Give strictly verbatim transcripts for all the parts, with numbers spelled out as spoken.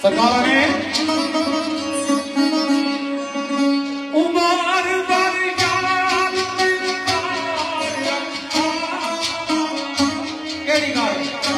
सरकार ने उमर बर याद केड़ी गाल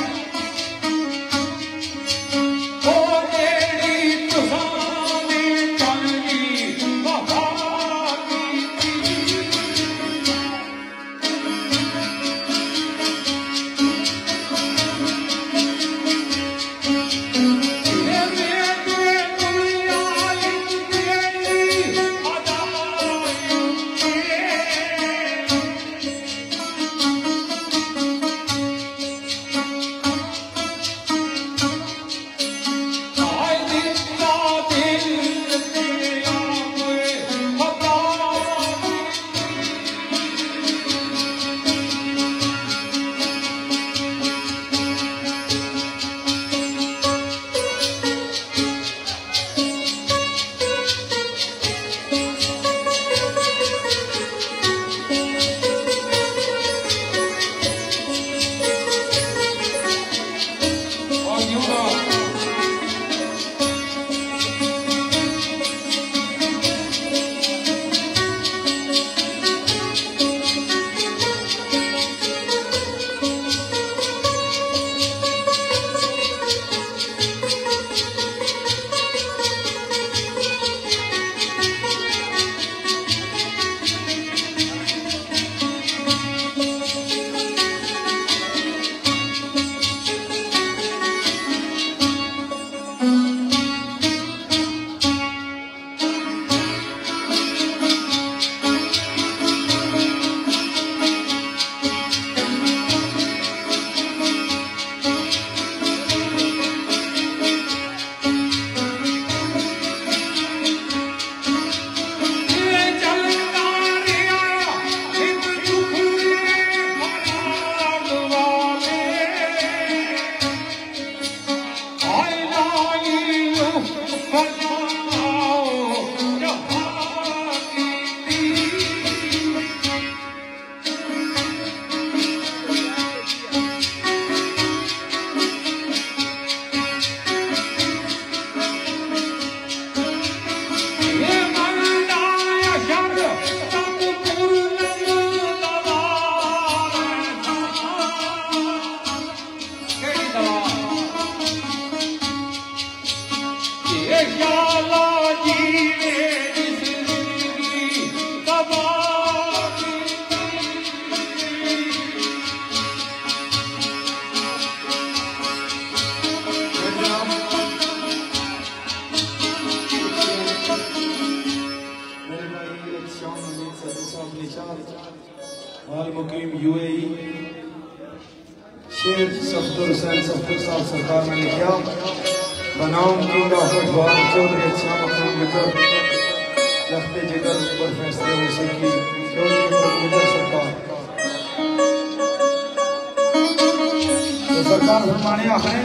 मुकीम यूएई शेर सफदर हुसैन सफदर साहब सरकार ने लिखा बनाऊं king of football Chaudhary Shyam Akram मित्र लखते जिगर पर फैसले हुए की चौधरी प्रभुदर सरकार तो सरकार फरमाने आखिर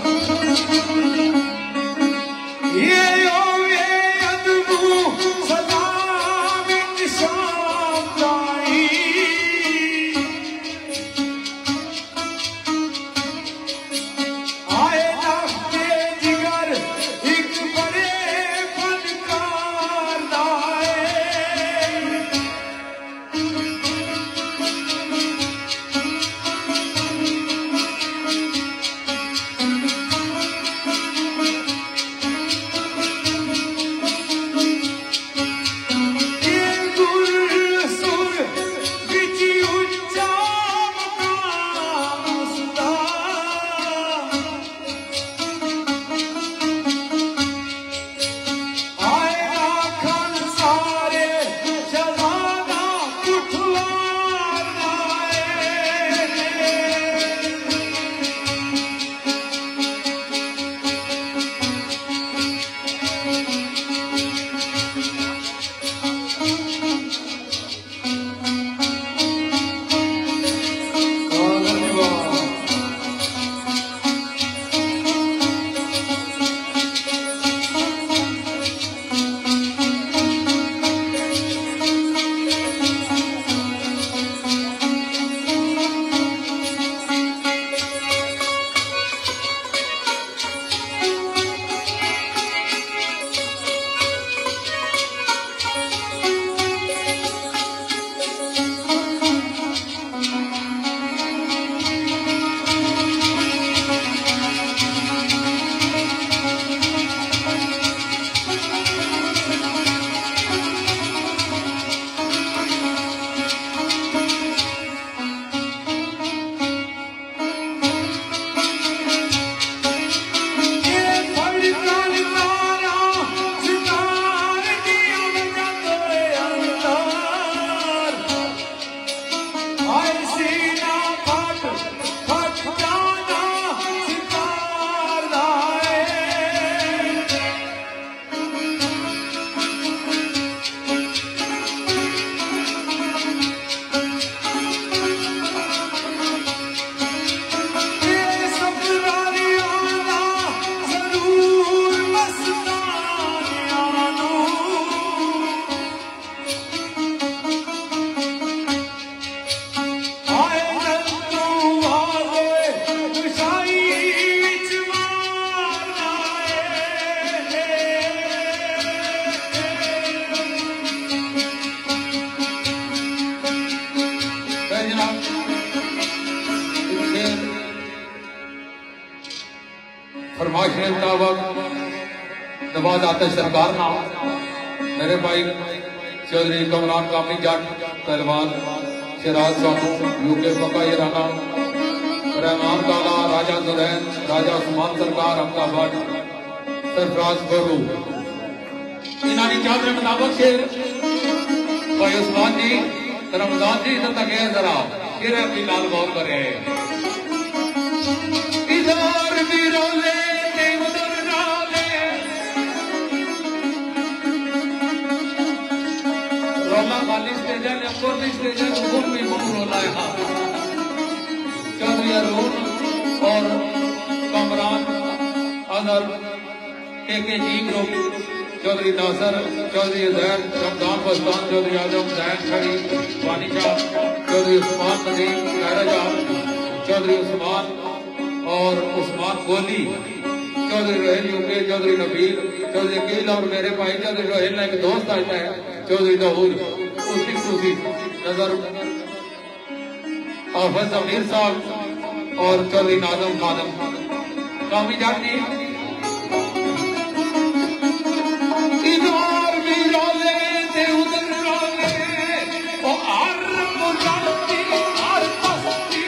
ये यो ये अदबू सलाम निशान दाई फरमाइश के मुताबिक नवाज आतिश सरकार ना मेरे भाई चौधरी कमरान कामी जट पहलवान सिराज सानू यूके पक्का ईराना रहमान काला राजा जुरैन राजा उस्मान सरकार अहमदाबाद सरफराज गोरू इन्होंने चादरे मुताबिक शेर भाई उस्मान जी रमजान जी इधर तक है जरा शेर अपनी लाल गौर करे इधर भी रोले उधर रोले रोला खाली स्टेज है अकबर भी स्टेज है उधर भी खूब रोला है चौधरी अरुण और कमरान अनर के के जी ग्रुप चौधरी नासर चौधरी जैन रमजान बस्तान चौधरी आजम जैन खड़ी वानिशा चौधरी उस्मान नदीम खैरजा चौधरी उस्मान और उस्मान गोली चौधरी रोहिल यूके चौधरी नबील चौधरी कील और मेरे भाई चौधरी रोहिल ने एक दोस्त आता है चौधरी दाऊद उसकी सूफी नजर हाफिज अमीर साहब और चौधरी नाजम खादम कामी जाती इधर भी रोले थे उधर रोले ओ आर मुजाती आर बस्ती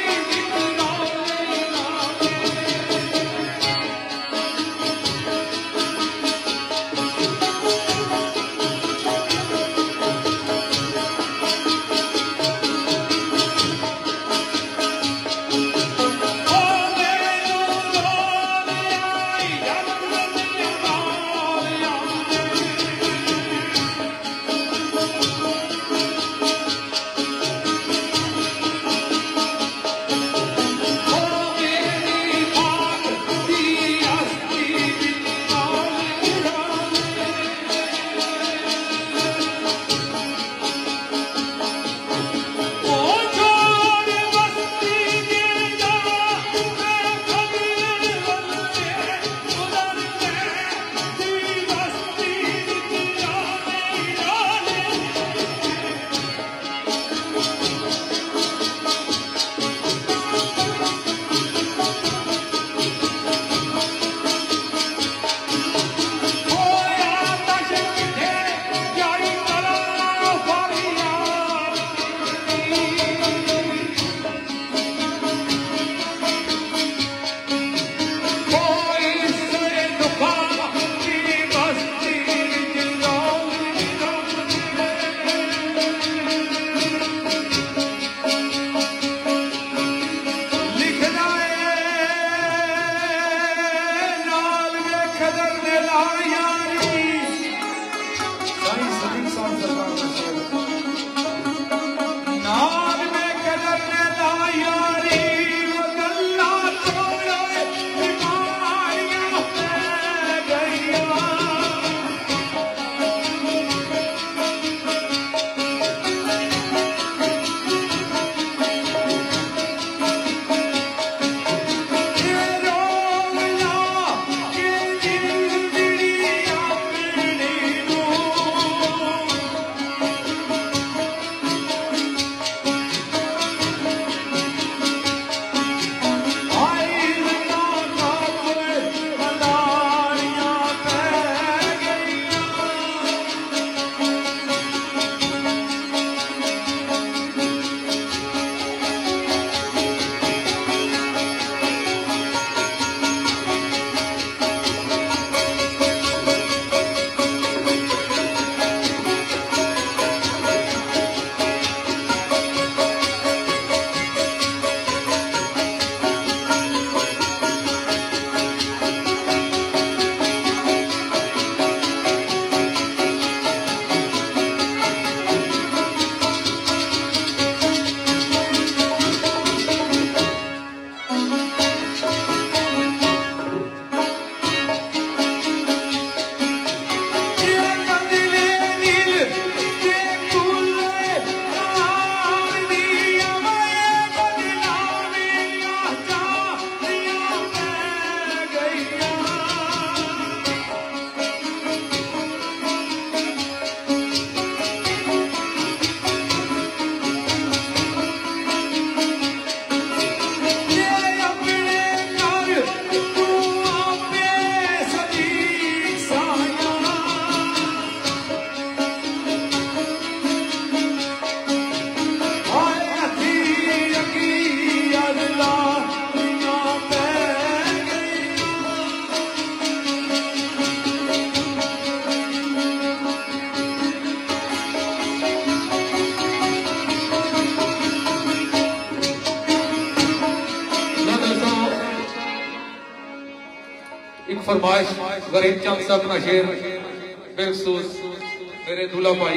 एक फरमाइश गरीब चंद साहब का शेर बेखसूस मेरे दूल्हा भाई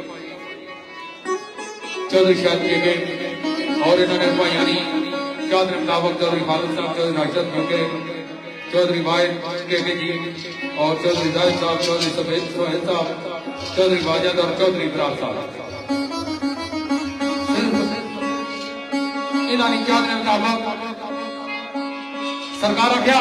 चौधरी शाह के गए और इन्होंने भाई चौधरी मुताबिक चौधरी खालिद साहब चौधरी राशिद के चौधरी वाहिद के के जी और चौधरी जाहिद साहब चौधरी सफेद सोहेल साहब चौधरी वाजिद और चौधरी इब्राहिम साहब इन्होंने चौधरी मुताबिक सरकार क्या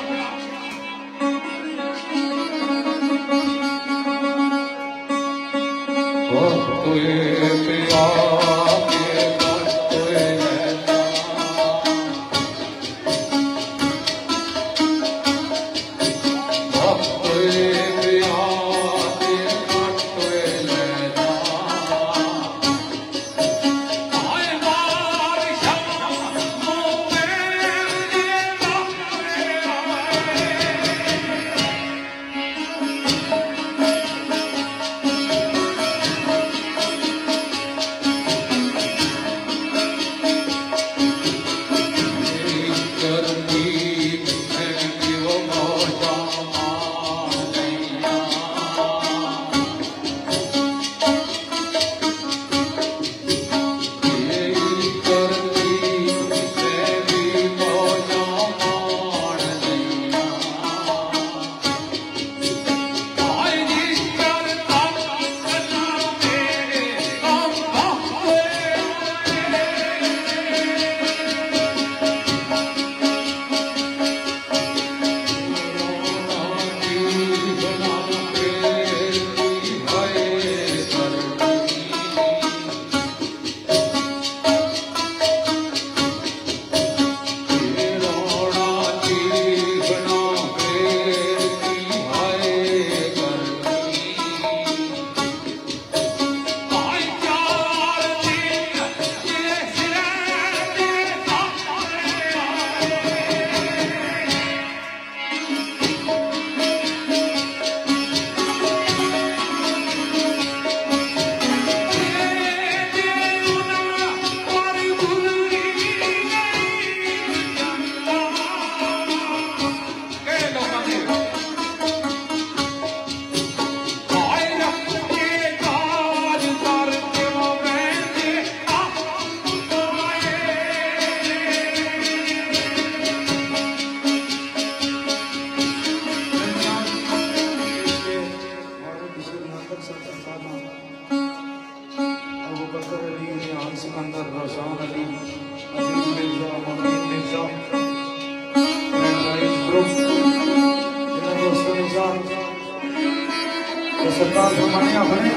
सरकार फरमाया बने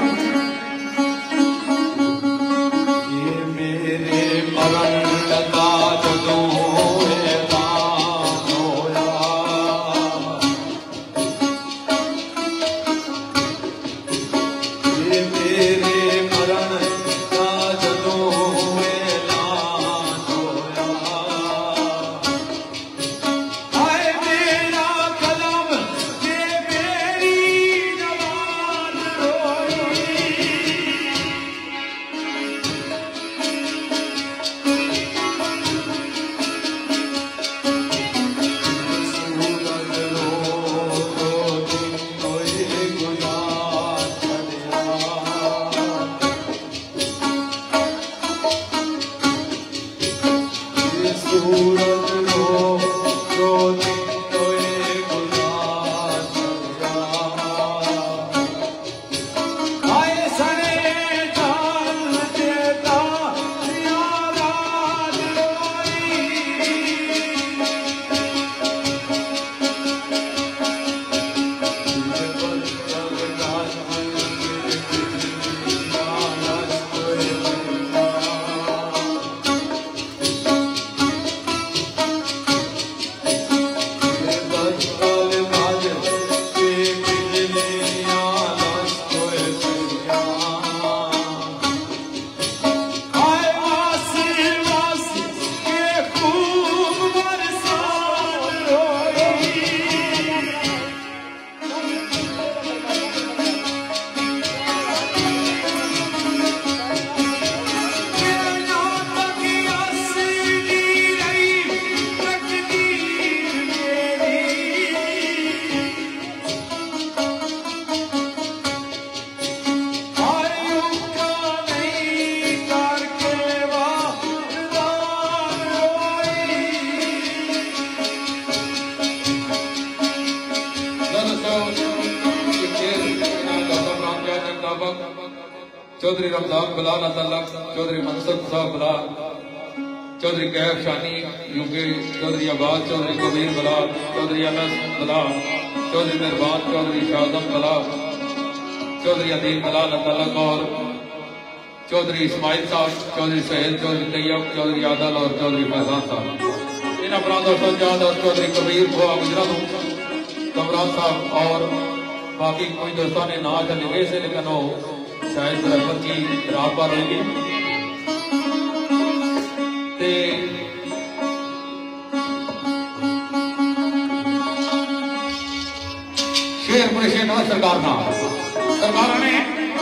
ये मेरे मरण लगा जदों चौधरी रमजान बिलाल अतलक, चौधरी मनसुर साहब बिलाल, चौधरी कैफ शानी यूके, चौधरी अब्बास, चौधरी कबीर बिलाल, चौधरी अनस बिलाल, चौधरी मेहरबान, चौधरी शाहजम बिलाल, चौधरी अदील बिलाल अतलक और चौधरी इस्माइल साहब, चौधरी सहेल, चौधरी तैयब, चौधरी आदल और चौधरी फैजान साहब। इन अपराधों सज्जाद और चौधरी कबीर को गुजरात कमरान साहब और बाकी कोई दोस्तों ने ना चले से, लेकिन वो शायद बराबर की रात पर रहेगी। शेर बड़े शेर ना सरकार ना सरकार ने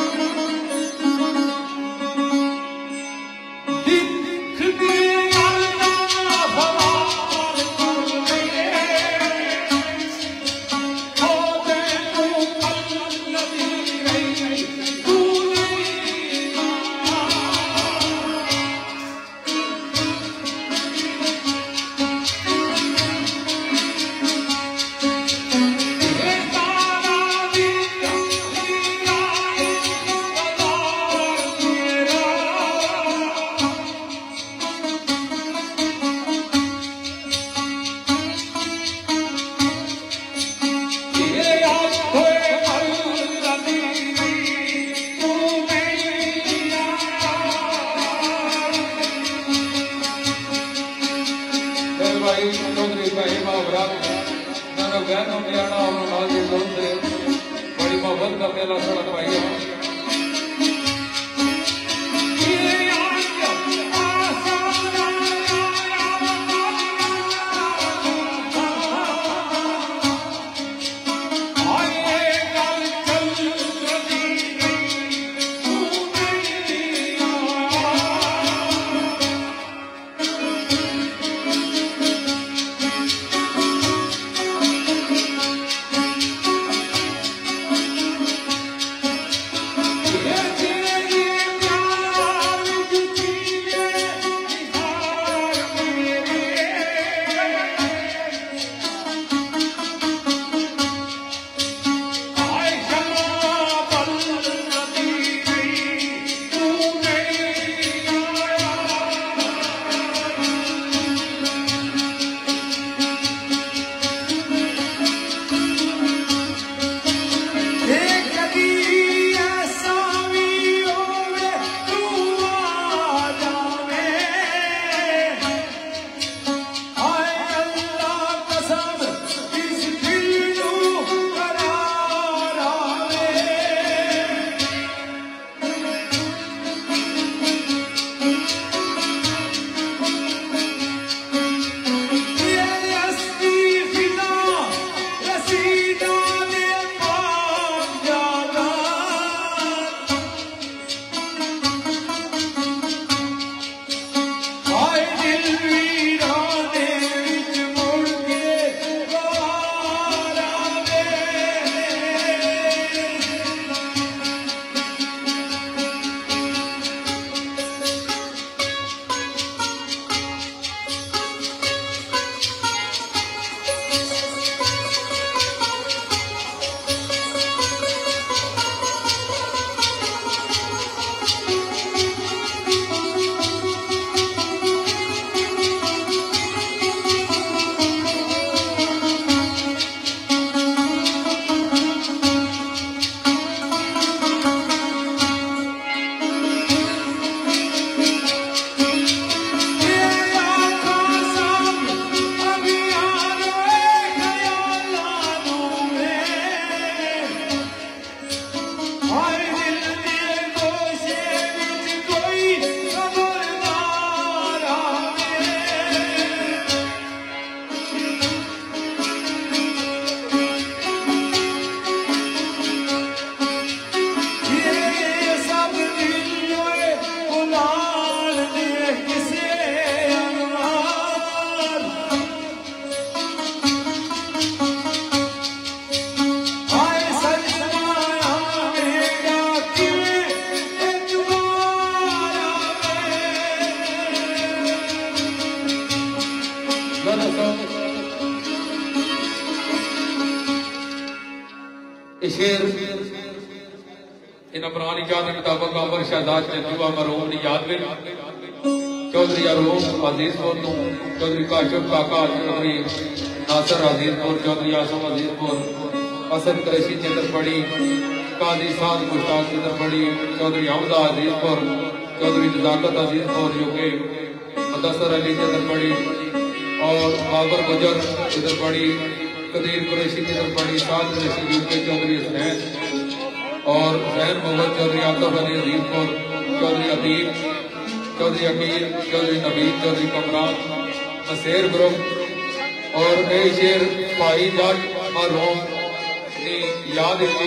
बड़ी मोहब्बत का मेला सड़क भाई शेर इन पुरानी याद के मुताबिक अंबर शहजाद चंदुआ मरहूम की याद में चौधरी अरूम अजीजपुर तो चौधरी काशिफ काका चौधरी नासर अजीजपुर चौधरी आसम अजीजपुर हसन कुरैशी चित्रपड़ी काजी साद मुश्ताक चित्रपड़ी चौधरी हमजा अजीजपुर चौधरी नजाकत अजीजपुर यूके मुदस्सर अली चित्रपड़ी और बाबर गुजर चित्रपड़ी कदीर कुरैशी चित्रपड़ी साद कुरैशी यूके चौधरी हुसैन और जैन मोहम्मद चौधरी आतफ अली अजीजपुर चौधरी अतीब चौधरी अकील चौधरी नबीद चौधरी कमरान मसेर ग्रुप और कई शेर भाई जट मरहूम की याद की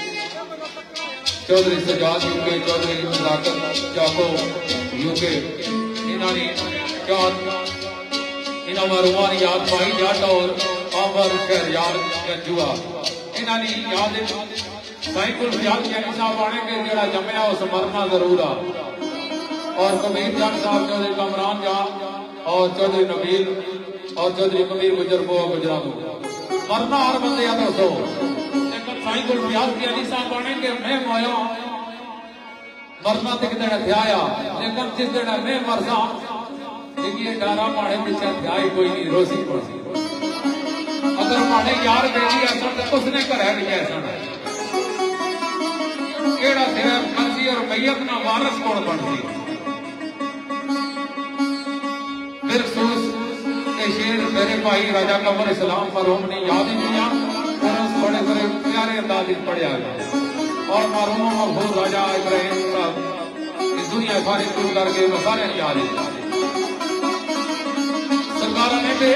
चौधरी सजाद यूके चौधरी नजाकत जाको यूके इन्होंने याद इन्होंने मरहूमा की याद भाई जट और आमर शहरयार गंजुआ इन्होंने याद साईं कुलफियाद कैनी साहब आने के जरा जमया उस मरना जरूर आ और कबीर जाट साहब चौधरी कमरान जान और चौधरी नबील और चौधरी कबीर गुजर को गुजरा मरना हर बंदे या दोस्तों लेकिन साईं कुलफियाद कैनी साहब आने के मैं मोया मरना तक दिन ध्याया लेकिन जिस दिन मैं मरसा देखिए डारा माड़े पीछे ध्याई कोई नहीं रोसी पड़सी अगर माड़े यार बेटी ऐसा तो उसने घर है नहीं ऐसा केड़ा सिर्फ मर्जी और मैयत ना वारस कौन बनती फिर सूस के शेर मेरे भाई राजा कमर इस्लाम मरहूम ने याद ही किया और उस बड़े बड़े प्यारे अंदाज में पढ़ा गया और मरहूम मकबूल राजा इब्राहिम साहब इस दुनिया सारी शुरू करके वो सारे याद है सरकार ने भी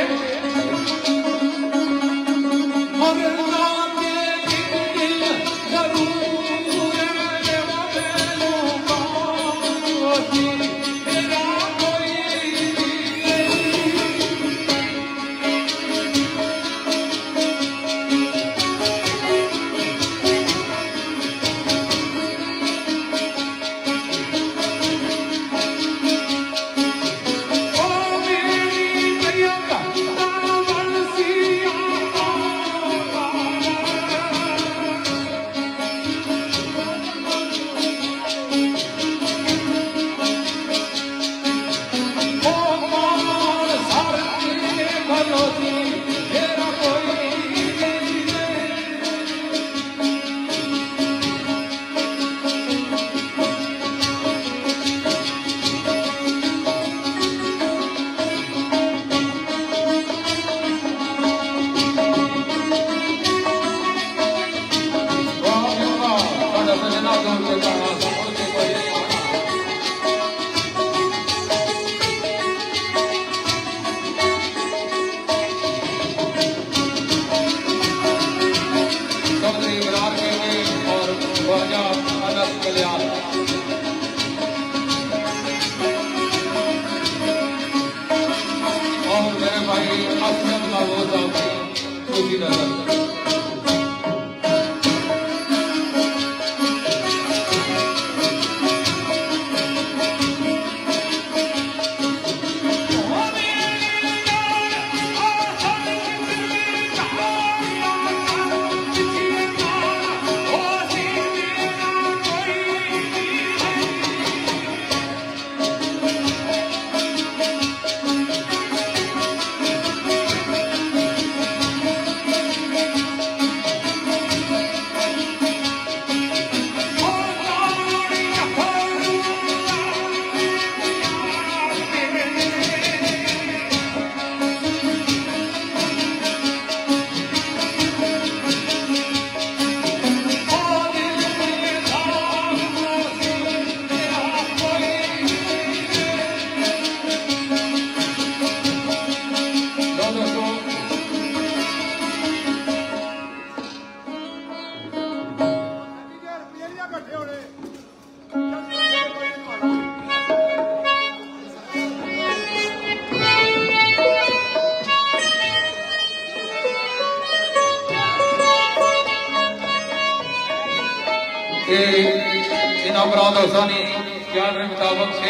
इन अपराध हसानी ज्ञान के मुताबिक से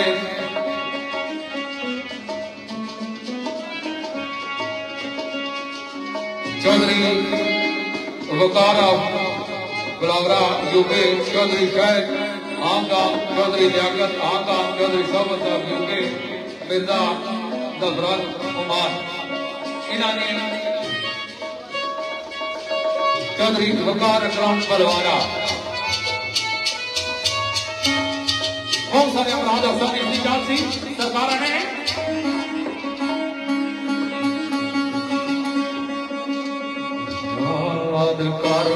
चौधरी वकार गुलावरा यूके चौधरी शाहिद आमदाम चौधरी लियाकत आमदाम चौधरी शोभत साहब यूके मिर्जा जफरत उमर इन्होंने चौधरी वकार अकरम बलवाना बहुत सारे अपराध अफसर की जांच सी सरकार ने याद कर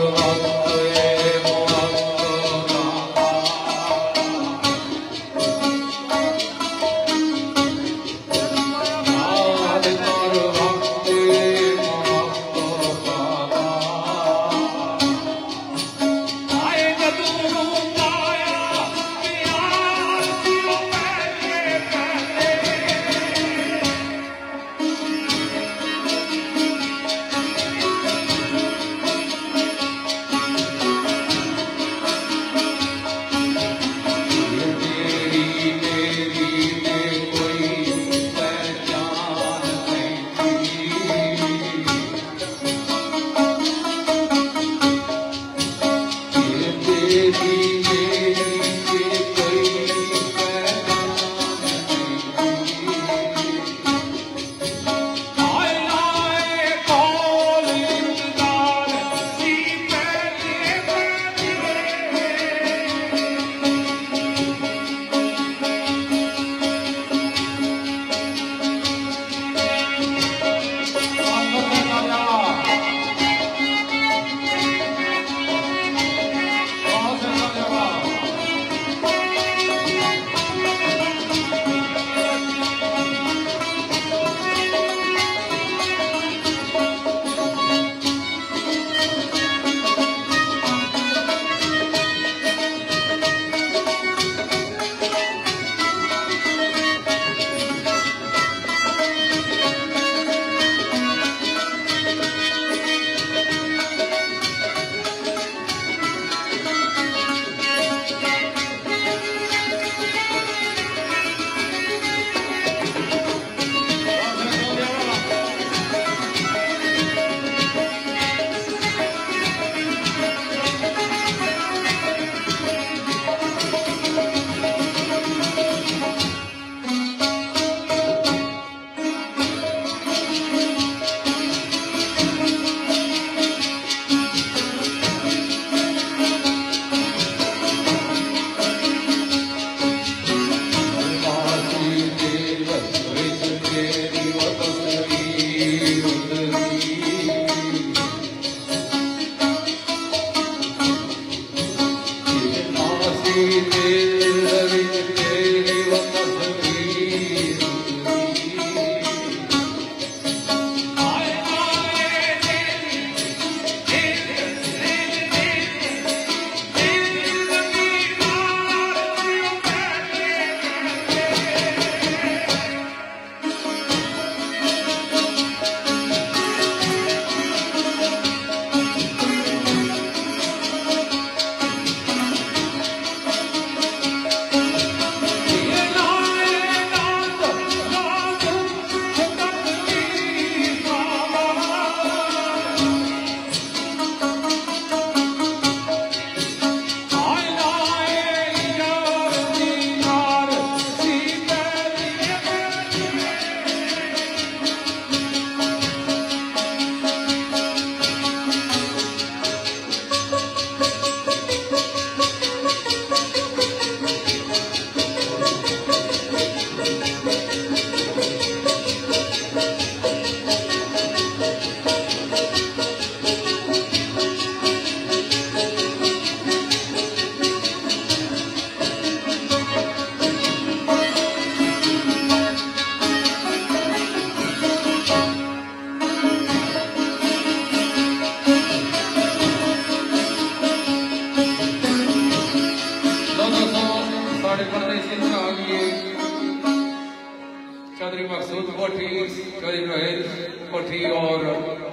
चौधरी मकसूद कोठी, चौधरी रोहित कोठी और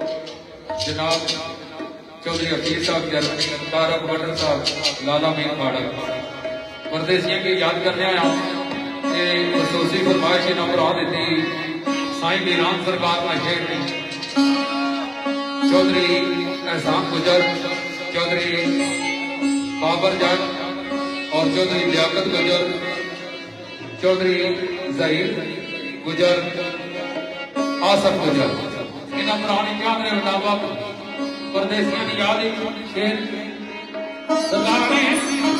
जनाब चौधरी हफीज साहब जर्मनी, तारक बटन साहब लाला मीर फाड़क परदेसियों की याद करने आया खसूसी फरमाइश नंबर आ दी साईं मीरान सरकार का शेर चौधरी एहसान गुजर, चौधरी बाबर जट और चौधरी लियाकत गुजर, चौधरी जहीर गुजर, आसफ गुजर। इन्होंने पुरानी चाह के मुताबिक परदेसियों की याद शेर सरकार ने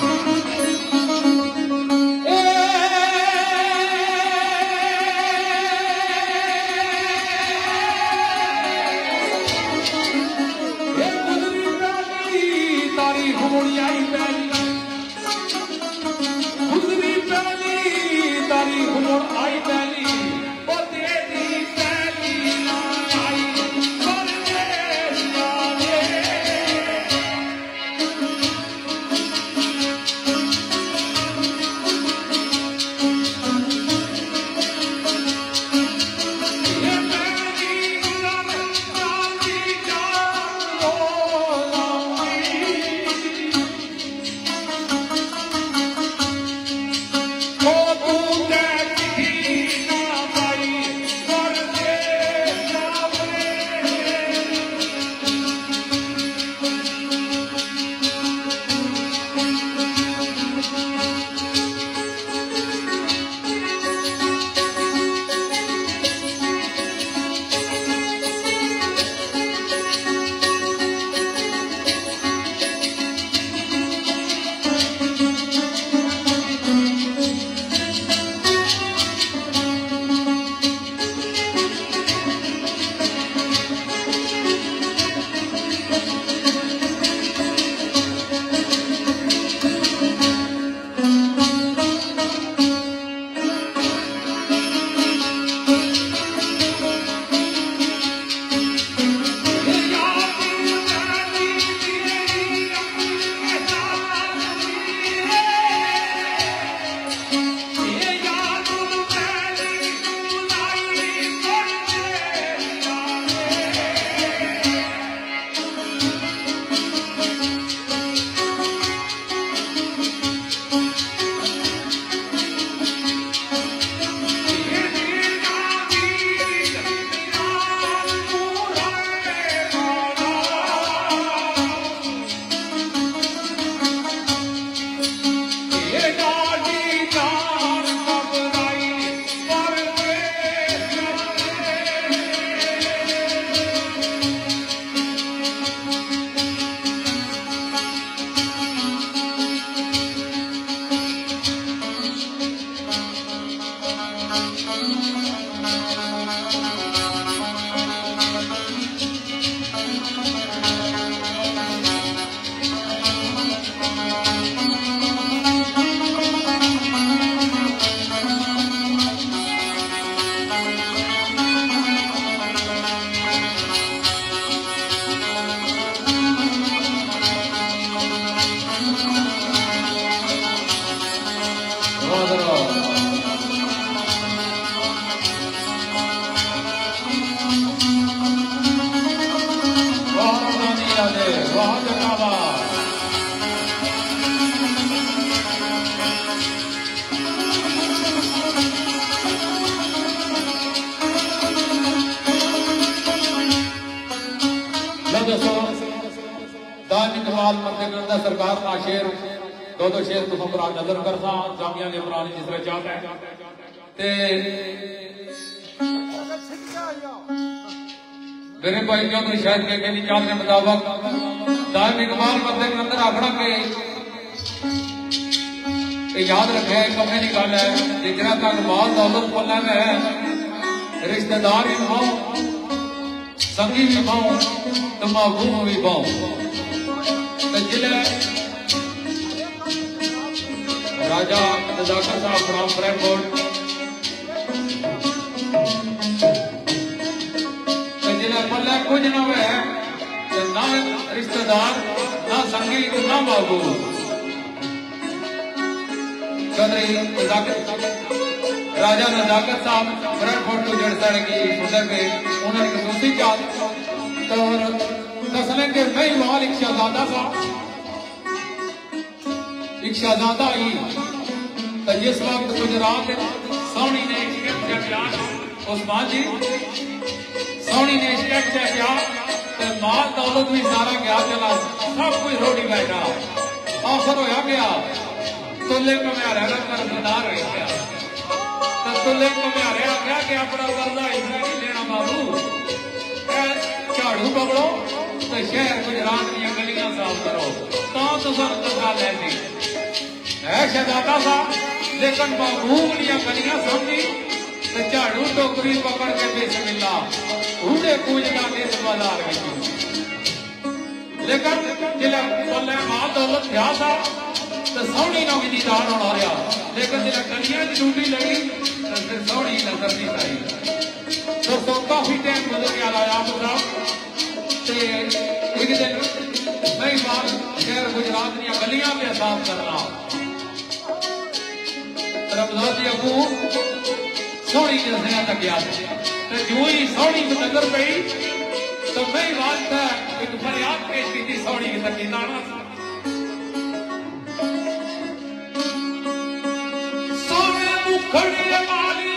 सरकार का शेर दो दो शेर तुम अपना नजर करता जामिया ने पुरानी जिस तरह चाहता है ते मेरे भाई जो कोई शायद के नहीं चाहते मुताबिक दाम इकबाल बंदे के अंदर आखड़ा के याद रखे कमे की गल है जितना तक माल दौलत पल्ला में है रिश्तेदार भी पाओ संगी भी पाओ तमाकू भी पाओ जिले राजा नजाकत साहब फ्रॉम फ्रैंकफर्ट जिले पल्ले कुछ ना हुए ना रिश्तेदार ना संगी ना बाबू चौधरी राजा नजाकत साहब फ्रैंकफर्ट को जड़ सड़ की उधर पे उन्होंने दूसरी चाल तो दसलें के मैं माल एक शहजादा था एक शहजादा ही तो जिस वक्त गुजरात सोनी ने उस्मान जी सोनी ने स्टेप किया तो माल दौलत भी सारा गया चला सब कुछ रोटी बैठा आखिर होया गया तुले घुम्यारे का कर्जदार हो गया तो तुले घुम्यारे आख्या कि अपना कर्जा इतना नहीं लेना बाबू झाड़ू पकड़ो तो शहर गुजरात दी गलियां साफ करो तो तुम तनखा लै दी है शहजादा सा लेकिन महबूब दियां गलियां समझी तो झाड़ू टोकरी पकड़ के बिस्मिल्ला ऊंडे कूजना इस बाजार में लेकिन जिले बोले मां दौलत था सा तो सोहनी ना भी दीदार होना रहा लेकिन जिले गलियां की ड्यूटी लगी तो फिर सोहनी नजर नहीं आई दोस्तों काफी टाइम गुजर गया लाया मुद्रा एक दिन नई बार शहर गुजरात दी गलियां पे साफ करना रमजान दी अबू सोहनी नजर तक गया तो जो ही सोहनी को नजर पई तो मैं बात एक फरियाद पेश की थी सोहनी की तकी दाना सोने मुखड़े वाली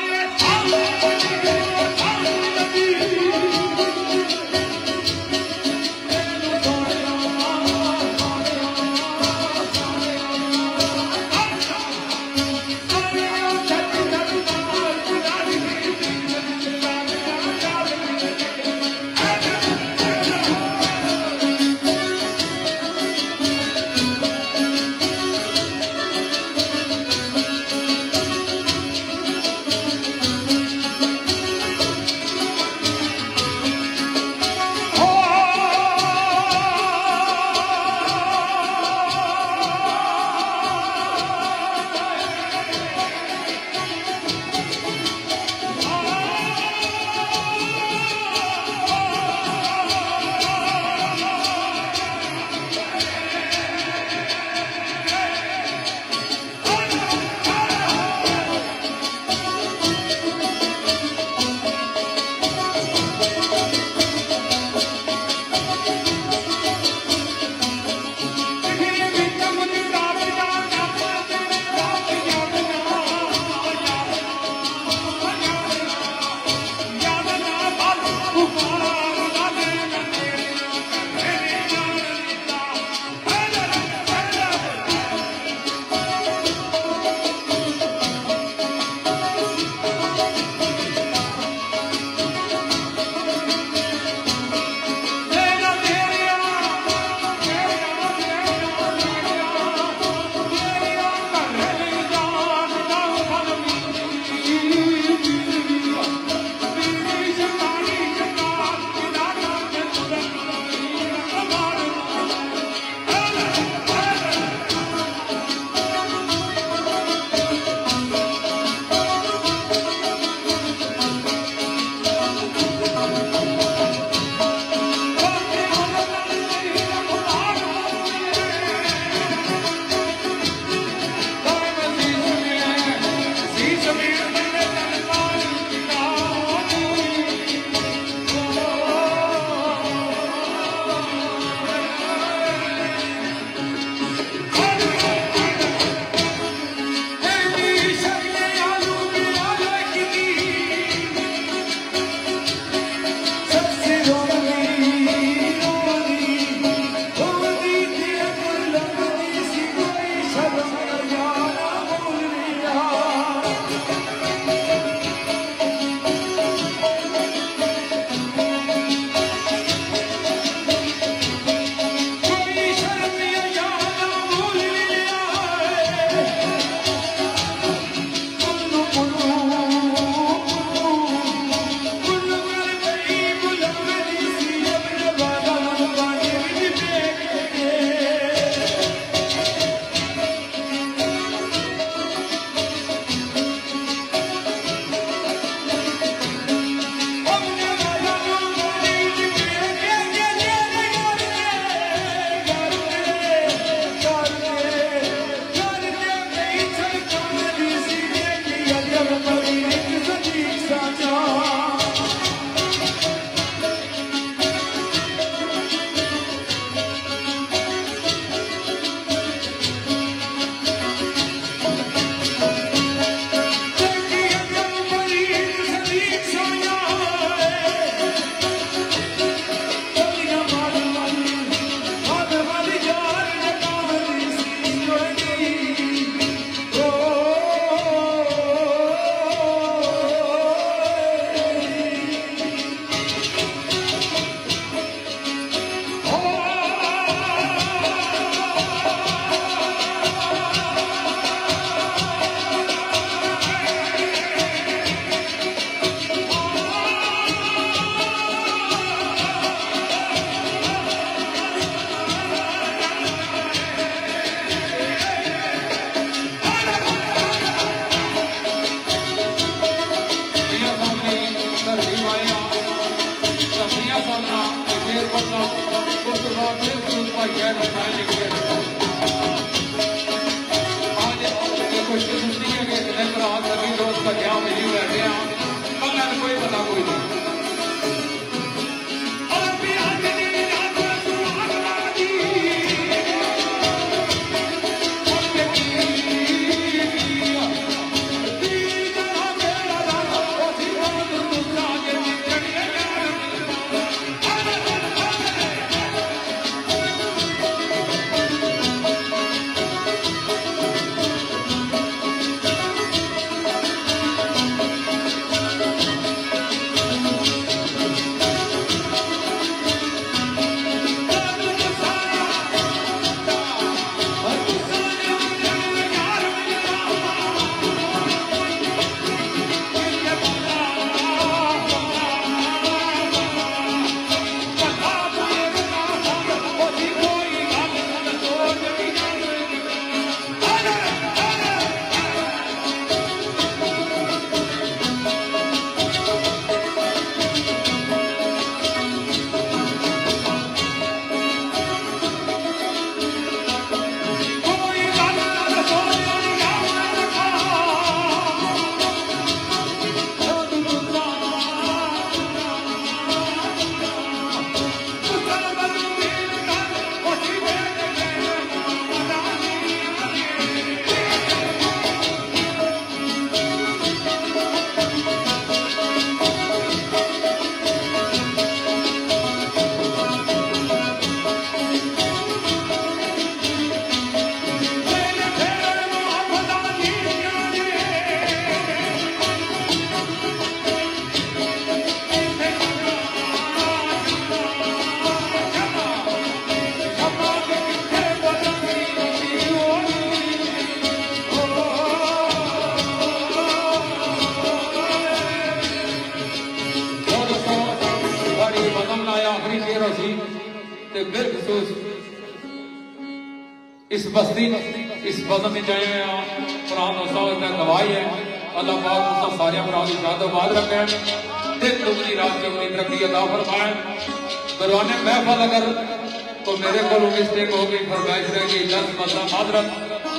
इस बस्ती इस बदम में जाए कुरान और गवाही है अल्लाह पाक उसका सारे भराओं की शादोबाद रखे दिन दुगनी रात की अपनी तरक्की अता फरमाए। दरवाने महफल अगर तो मेरे को मिस्टेक हो गई फरमाइश रह गई दस बंदा माजरत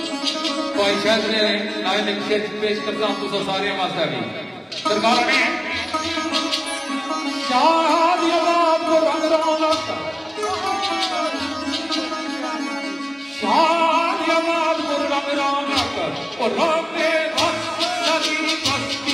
कोई शायद ने नाइन एक पेश करता हूं तो सारे वास्ते भी सरकार ने शाह याद को रंग रौनक शाह याद को रंग रौनक और रोते बस नदी बस्ती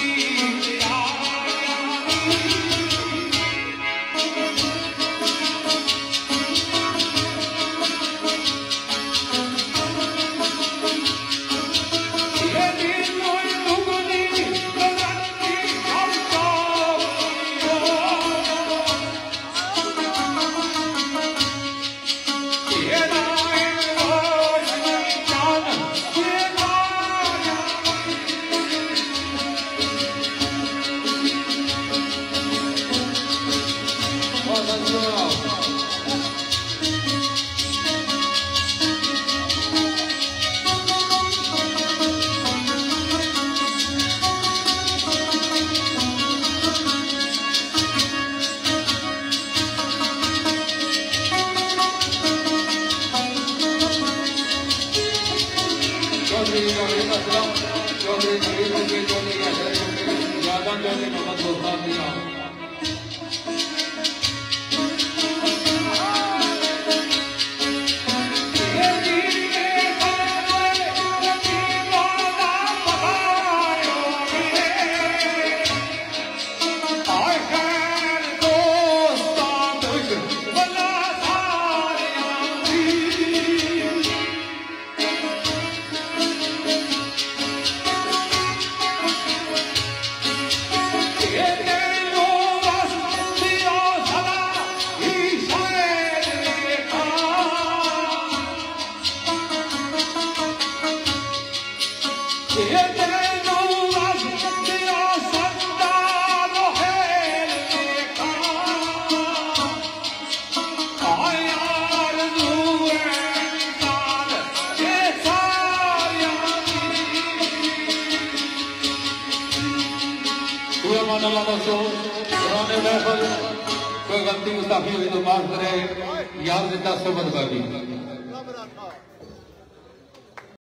कोई गलती मुस्ताफी हुई तो माफ करे याद देता सोबत बागी था।